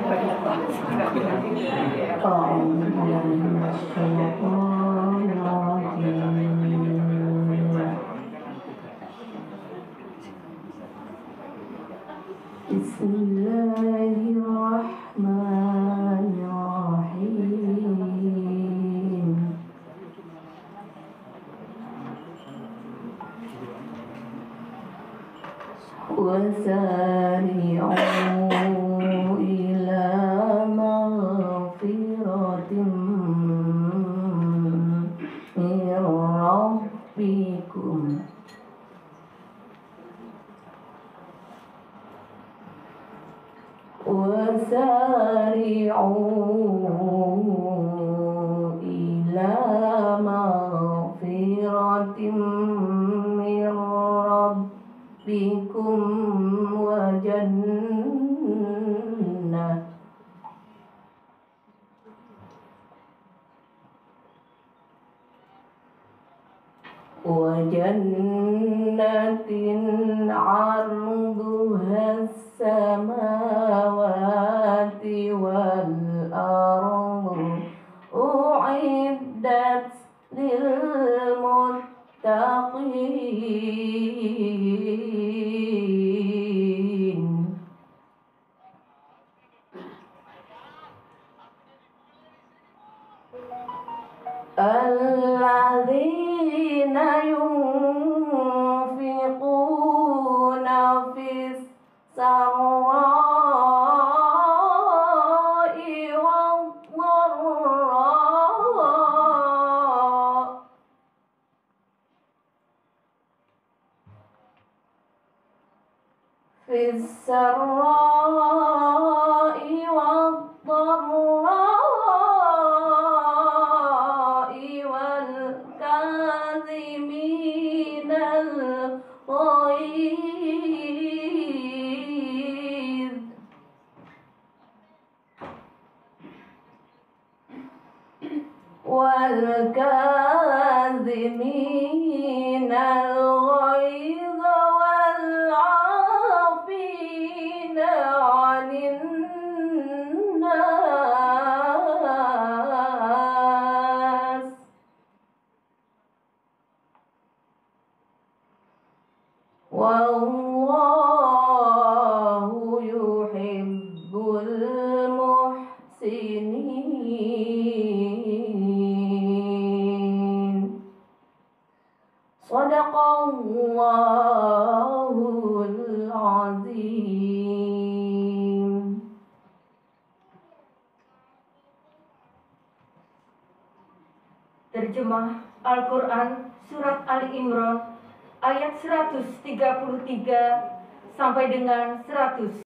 Bismillahirrahmanirrahim. وسارعوا إلى مغفرة من ربكم وجنة عرضها السماوات والأرض أعدت للمتقين الذين ينفقون في السراء والضراء والكاظمين الغيظ والعافين عن الناس والله يحب المحسنين. Sadaqallahul azim. Terjemah Al-Quran Surat Ali Imran ayat 133 sampai dengan 100.